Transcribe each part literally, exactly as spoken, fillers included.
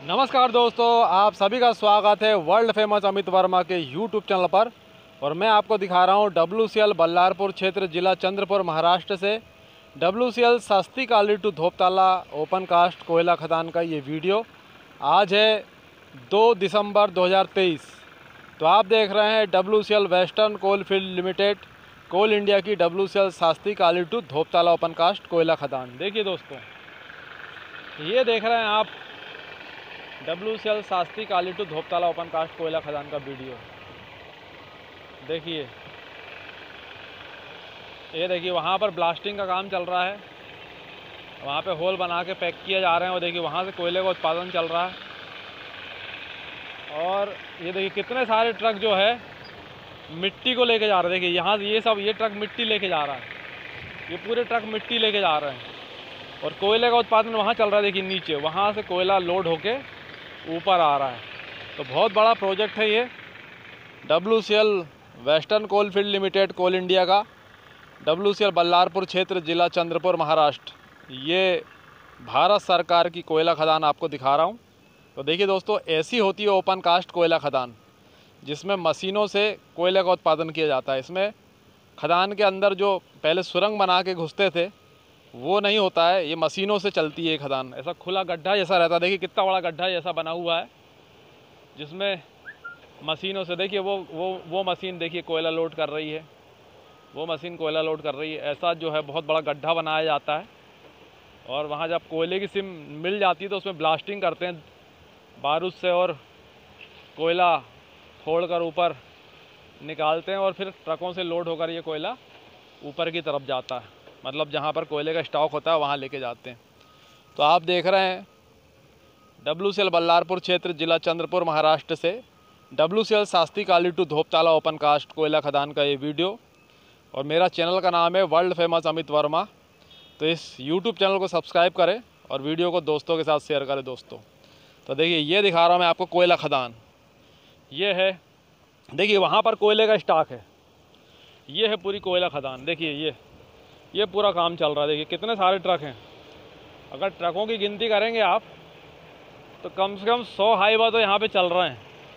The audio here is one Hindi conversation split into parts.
नमस्कार दोस्तों, आप सभी का स्वागत है वर्ल्ड फेमस अमित वर्मा के यूट्यूब चैनल पर। और मैं आपको दिखा रहा हूँ डब्ल्यू सी एल बल्लारपुर क्षेत्र जिला चंद्रपुर महाराष्ट्र से W C L Sasti Kali to Dhoptala open cast कोयला खदान का ये वीडियो। आज है दो दिसंबर दो हज़ार तेईस। तो आप देख रहे हैं W C L western coal field limited coal India की W C L Sasti Kali to Dhoptala open cast कोयला खदान। देखिए दोस्तों, ये देख रहे हैं आप W C L Shastri Kali to Dhoptala open cast कोयला खदान का वीडियो। देखिए, ये देखिए वहाँ पर ब्लास्टिंग का काम चल रहा है, वहाँ पे होल बना के पैक किए जा रहे हैं। और देखिए वहाँ से कोयले का उत्पादन चल रहा है। और ये देखिए कितने सारे ट्रक जो है मिट्टी को लेके जा रहे हैं। देखिए यहाँ ये सब ये ट्रक मिट्टी लेके जा रहा है, ये पूरे ट्रक मिट्टी लेके जा रहे हैं। और कोयले का उत्पादन वहाँ चल रहा है। देखिए नीचे वहाँ से कोयला लोड होके ऊपर आ रहा है। तो बहुत बड़ा प्रोजेक्ट है ये W C L western coal field limited coal India का, डब्ल्यू सी एल बल्लारपुर क्षेत्र जिला चंद्रपुर महाराष्ट्र। ये भारत सरकार की कोयला खदान आपको दिखा रहा हूँ। तो देखिए दोस्तों, ऐसी होती है ओपन कास्ट कोयला खदान, जिसमें मशीनों से कोयले का उत्पादन किया जाता है। इसमें खदान के अंदर जो पहले सुरंग बना के घुसते थे वो नहीं होता है, ये मशीनों से चलती है खदान। ऐसा खुला गड्ढा जैसा रहता है। देखिए कितना बड़ा गड्ढा जैसा बना हुआ है, जिसमें मशीनों से देखिए वो वो वो मशीन देखिए कोयला लोड कर रही है, वो मशीन कोयला लोड कर रही है। ऐसा जो है बहुत बड़ा गड्ढा बनाया जाता है। और वहाँ जब कोयले की सिम मिल जाती है तो उसमें ब्लास्टिंग करते हैं बारूद से, और कोयला फोड़ कर ऊपर निकालते हैं। और फिर ट्रकों से लोड होकर ये कोयला ऊपर की तरफ जाता है, मतलब जहाँ पर कोयले का स्टॉक होता है वहाँ लेके जाते हैं। तो आप देख रहे हैं डब्ल्यू सी एल बल्लारपुर क्षेत्र जिला चंद्रपुर महाराष्ट्र से W C L Shastri Kali to Dhoptala open cast कोयला खदान का ये वीडियो। और मेरा चैनल का नाम है वर्ल्ड फेमस अमित वर्मा। तो इस यूट्यूब चैनल को सब्सक्राइब करें और वीडियो को दोस्तों के साथ शेयर करें दोस्तों। तो देखिए ये दिखा रहा हूँ मैं आपको कोयला खदान। ये है, देखिए वहाँ पर कोयले का स्टॉक है, ये है पूरी कोयला खदान। देखिए ये ये पूरा काम चल रहा है। देखिए कितने सारे ट्रक हैं। अगर ट्रकों की गिनती करेंगे आप तो कम से कम सौ हाईवा तो यहाँ पे चल रहे हैं।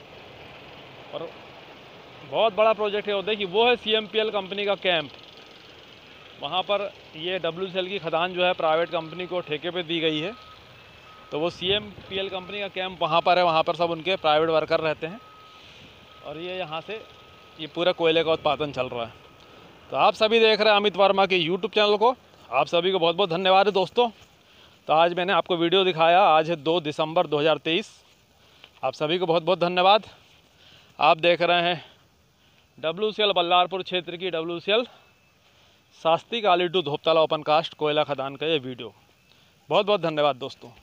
और बहुत बड़ा प्रोजेक्ट है। और देखिए वो है C M P L company का कैंप। वहाँ पर ये डब्ल्यू सी एल की खदान जो है प्राइवेट कंपनी को ठेके पे दी गई है। तो वो C M P L company का कैंप वहाँ पर है, वहाँ पर सब उनके प्राइवेट वर्कर रहते हैं। और ये यहाँ से ये पूरा कोयले का उत्पादन चल रहा है। तो आप सभी देख रहे हैं अमित वर्मा के यूट्यूब चैनल को। आप सभी को बहुत बहुत धन्यवाद है दोस्तों। तो आज मैंने आपको वीडियो दिखाया। आज है दो दिसंबर दो हज़ार तेईस। आप सभी को बहुत बहुत धन्यवाद। आप देख रहे हैं डब्ल्यू सी एल बल्लारपुर क्षेत्र की W C L Shastri Kali to Dhoptala open cast कोयला खदान का ये वीडियो। बहुत बहुत धन्यवाद दोस्तों।